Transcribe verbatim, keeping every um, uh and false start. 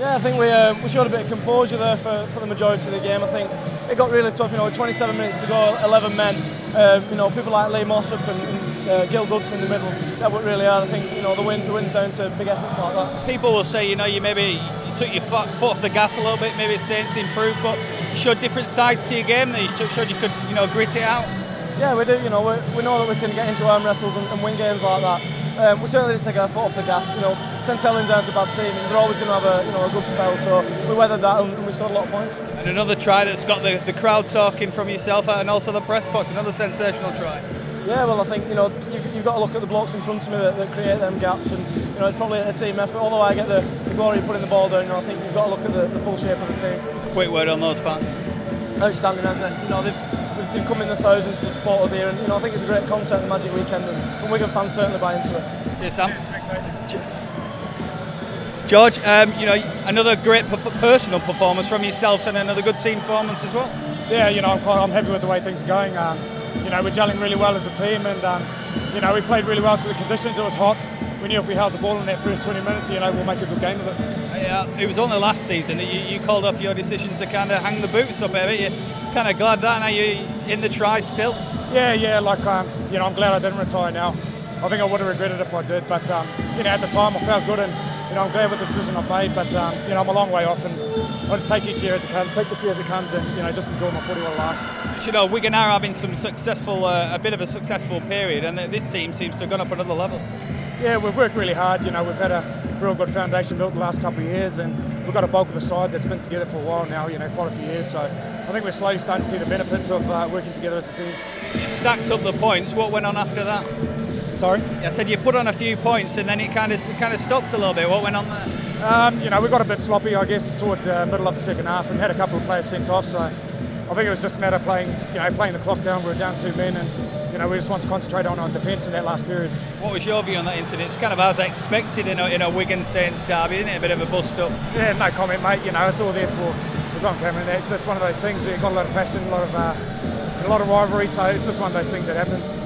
Yeah, I think we uh, we showed a bit of composure there for, for the majority of the game. I think it got really tough. You know, twenty-seven minutes to go, eleven men. Uh, you know, people like Lee Mossop and, and uh, Gil Goodson in the middle. That worked really hard. I think you know the win the win's down to big efforts like that. People will say, you know, you maybe you took your foot, foot off the gas a little bit. Maybe Saints improved, but you showed different sides to your game. That you showed you could, you know, grit it out. Yeah, we do. You know, we, we know that we can get into arm wrestles and, and win games like that. Um, we certainly didn't take our foot off the gas. You know, St Helens aren't a bad team, and they're always going to have a you know a good spell. So we weathered that, and, and we scored a lot of points. And another try that's got the, the crowd talking from yourself, and also the press box. Another sensational try. Yeah, well, I think you know you, you've got to look at the blocks in front of me that, that create them gaps, and you know it's probably a team effort. Although I get the, the glory of putting the ball down, you know, I think you've got to look at the, the full shape of the team. Quick word on those fans. Outstanding, haven't they? You know, they've, they've come in the thousands to support us here, and you know I think it's a great concept, the Magic Weekend, and, and Wigan fans certainly buy into it. Cheers, Sam. George, um, you know, another great personal performance from yourselves and another good team performance as well. Yeah, you know, I'm quite, I'm happy with the way things are going. Um, you know, we're gelling really well as a team, and um, you know, we played really well to the conditions. It was hot. We knew if we held the ball in that first twenty minutes, you know, we'll make a good game of it. Yeah, it was only last season that you, you called off your decision to kind of hang the boots up a bit. You're kind of glad that now you're in the try still. Yeah, yeah, like um, you know, I'm glad I didn't retire now. I think I would have regretted it if I did, but um, you know, at the time I felt good, and you know, I'm glad with the decision I've made. But um, you know, I'm a long way off, and I'll just take each year as it comes, take the year as it comes, and you know, just enjoy my footy while it lasts. You know, Wigan are having some successful, uh, a bit of a successful period, and this team seems to have gone up another level. Yeah, we've worked really hard. You know, we've had a real good foundation built the last couple of years, and we've got a bulk of the side that's been together for a while now. You know, quite a few years. So I think we're slowly starting to see the benefits of uh, working together as a team. You stacked up the points. What went on after that? Sorry? I said you put on a few points and then it kind of it kind of stopped a little bit. What went on there? Um, you know, we got a bit sloppy, I guess, towards the uh, middle of the second half, and had a couple of players sent off. So I think it was just a matter of playing, you know, playing the clock down. We were down two men, and you know, we just want to concentrate on our defence in that last period. What was your view on that incident? It's kind of as expected in a, in a Wigan Saints derby, isn't it? A bit of a bust up. Yeah, no comment, mate. You know, it's all there for. It's on camera. It's just one of those things where you've got a lot of passion, a lot of uh, a lot of rivalry. So it's just one of those things that happens.